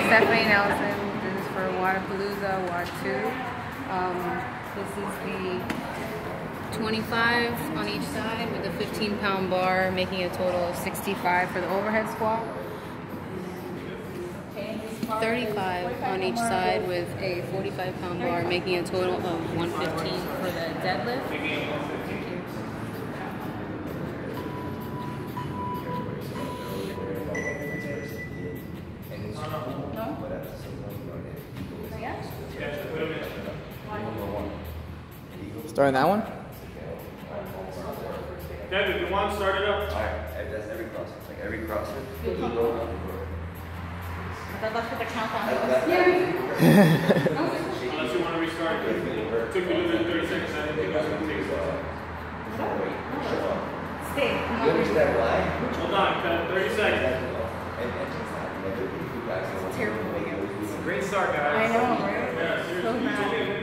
Stephanie Nelson. This is for Wodapalooza, WOD 2. This is the 25 on each side with a 15-pound bar, making a total of 65 for the overhead squat. 35 on each side with a 45-pound bar, making a total of 115 for the deadlift. Starting that one? Kevin, if you want, start it up. Alright, that's every CrossFit. Like every CrossFit. Let's put the count on. Unless you want to restart it. It took me within 30 seconds. I didn't think I was going to take so. Stay. You understand why? Hold on, Kevin. 30 seconds. It's terrible. Great start, guys. I know, right? Yeah, seriously. So mad.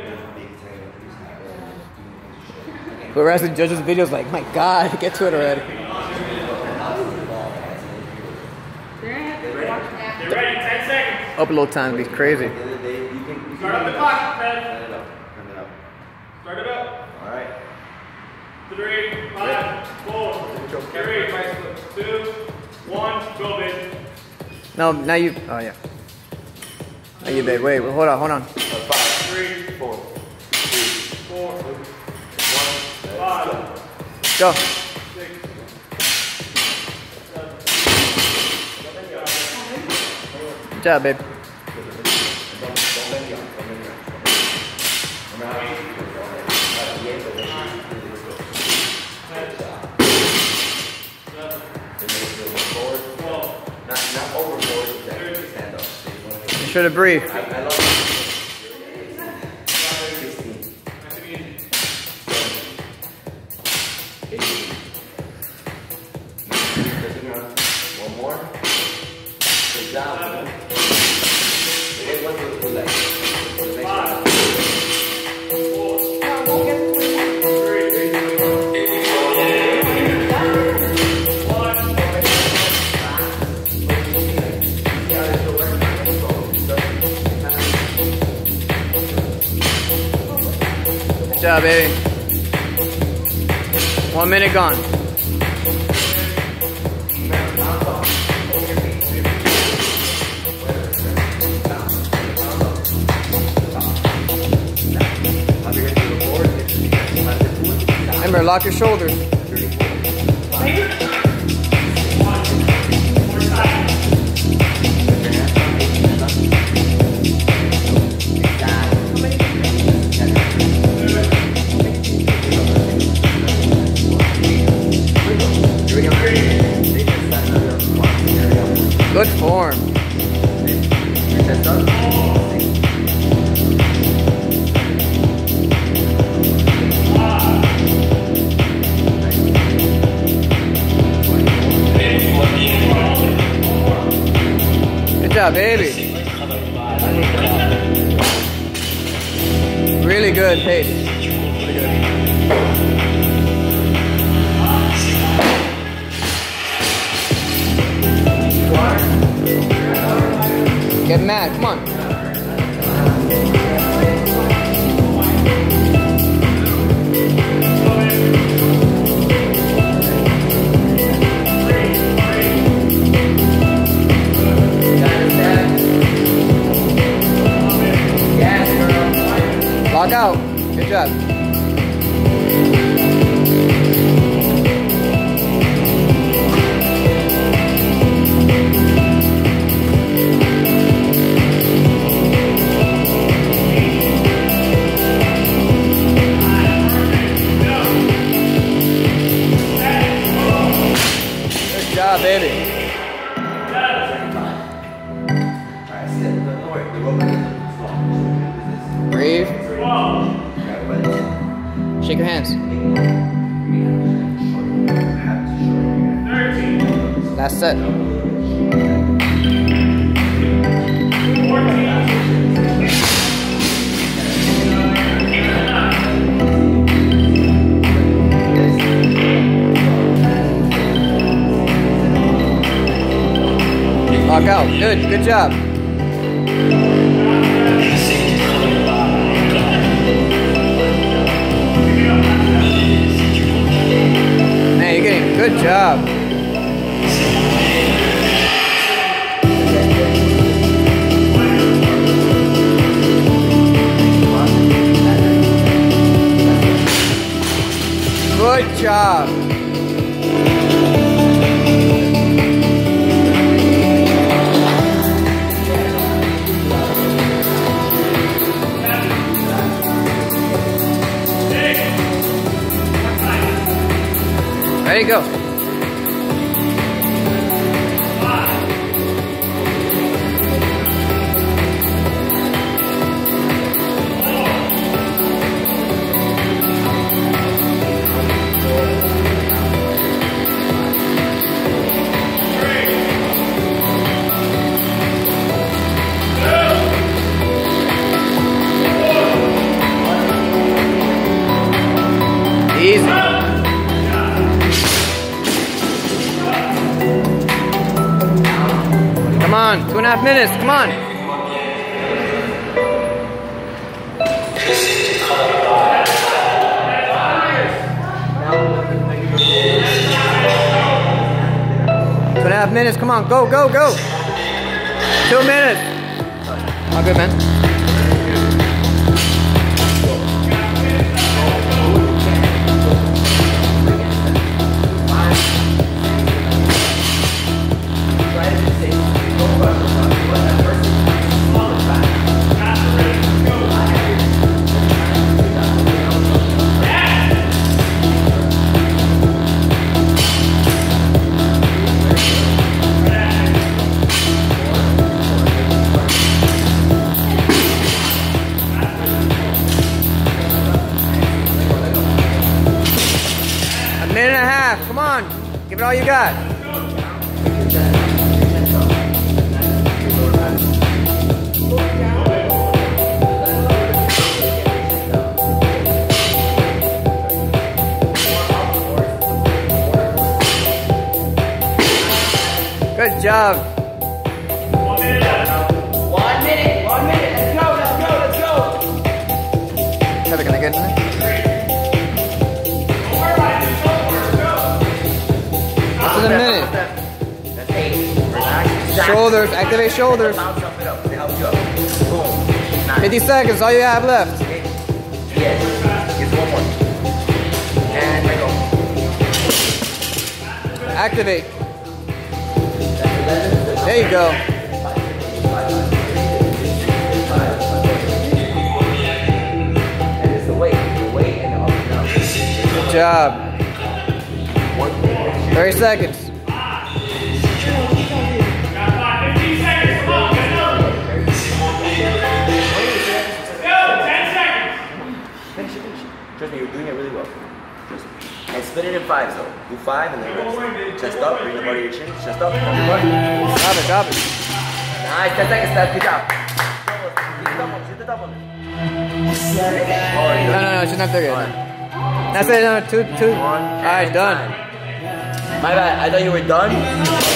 But we're asking judges' videos like, my God, get to it already. Get ready, 10 seconds. Upload time would be crazy. Start up the clock, Kevin. Start it up. Alright. 3, 5, 4, 3, 2, 1, go, babe. No, now you, oh yeah. Now you, babe, wait, hold on. 5, 3, 4, 4, 5, Go. 6, 7, Good job, babe. not overboard, exactly. Stand up. Be sure to breathe. I love it. 16. 18. One more. Good job, man. It was like, 5, 4, 3, Good job, baby. 1 minute gone. Remember, lock your shoulders. Good form. Good job, baby. Really good pace. Really good. Get mad, come on. Lock out. Good job. Good job, baby. Breathe. Shake your hands. 13, Last set. 14. Lock out. Good. Good job. Man, you're getting good job. Good job. Ready, go. Easy. Come on, 2.5 minutes, come on. Two and a half minutes, come on, go, go, go. 2 minutes. All good, man. Minute and a half, come on. Give it all you got. Good job. 1 minute. 1 minute. 1 minute. Let's go. Let's go. Let's go. Heather, can I get in there? A minute. That's 8. Relax. Shoulders, activate shoulders. Bounce up it up. They help you up. Boom. Nice. 50 seconds, all you have left. Yes. Just 1 more. And let go. Activate. There you go. And it's the weight and the up and down. Good job. 30 seconds. Got 15 seconds. Come on, let's go. Go, 10 seconds. Finish it. Trust me, you're doing it really well. Trust me. And split it in 5s though. Do 5 and then rest. Chest up, bring the butt to your chin. Chest up, everybody. Drop it, drop it. Nice, 10 seconds, Steph. Good job. Shoot the top one. No, she's not there yet. That's it, no, two. All right, done. My bad, I thought you were done.